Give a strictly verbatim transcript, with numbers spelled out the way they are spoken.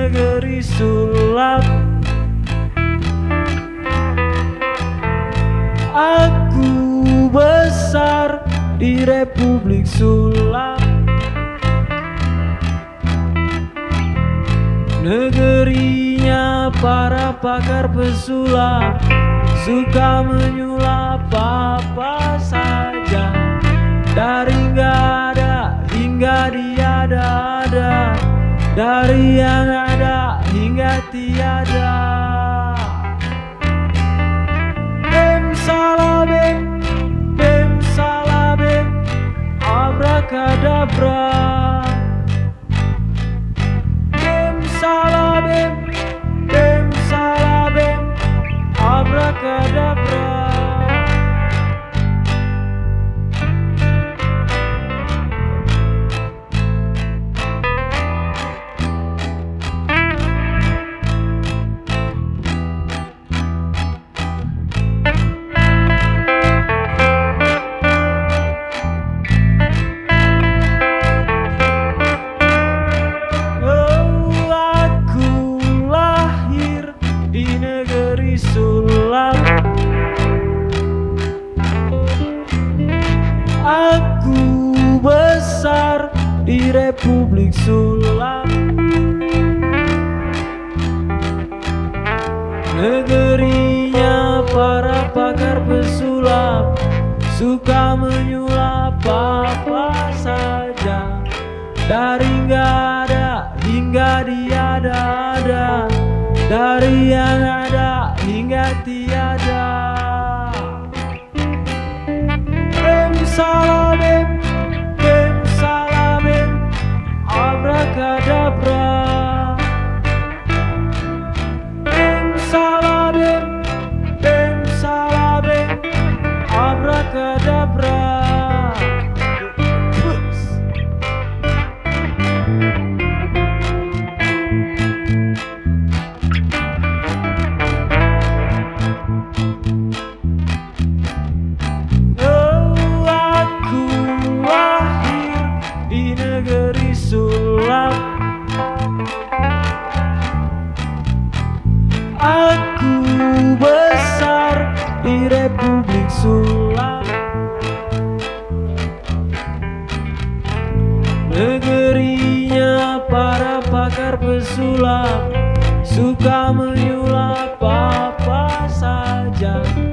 negeri sulap. Aku besar di Republik Sulap, negerinya para pakar pesulap, suka menyulap apa saja, dari nggak ada hingga tiada-ada, dari yang ada hingga tiada. Bem salah bem, bem salah bem, abrakadabra. Bem salah bem, bem salah bem, abrakadabra. Aku besar di Republik Sulap, negerinya para pakar pesulap, suka menyulap apa saja, dari nggak ada hingga tiada-ada, dari yang ada hingga tiada. Bem salah bem, bem salah bem, abrakadabra. Bem salah bem, bem salah bem, abrakadabra. Negeri sulap, aku besar di Republik Sulap, negerinya para pakar pesulap, suka menyulap apa saja,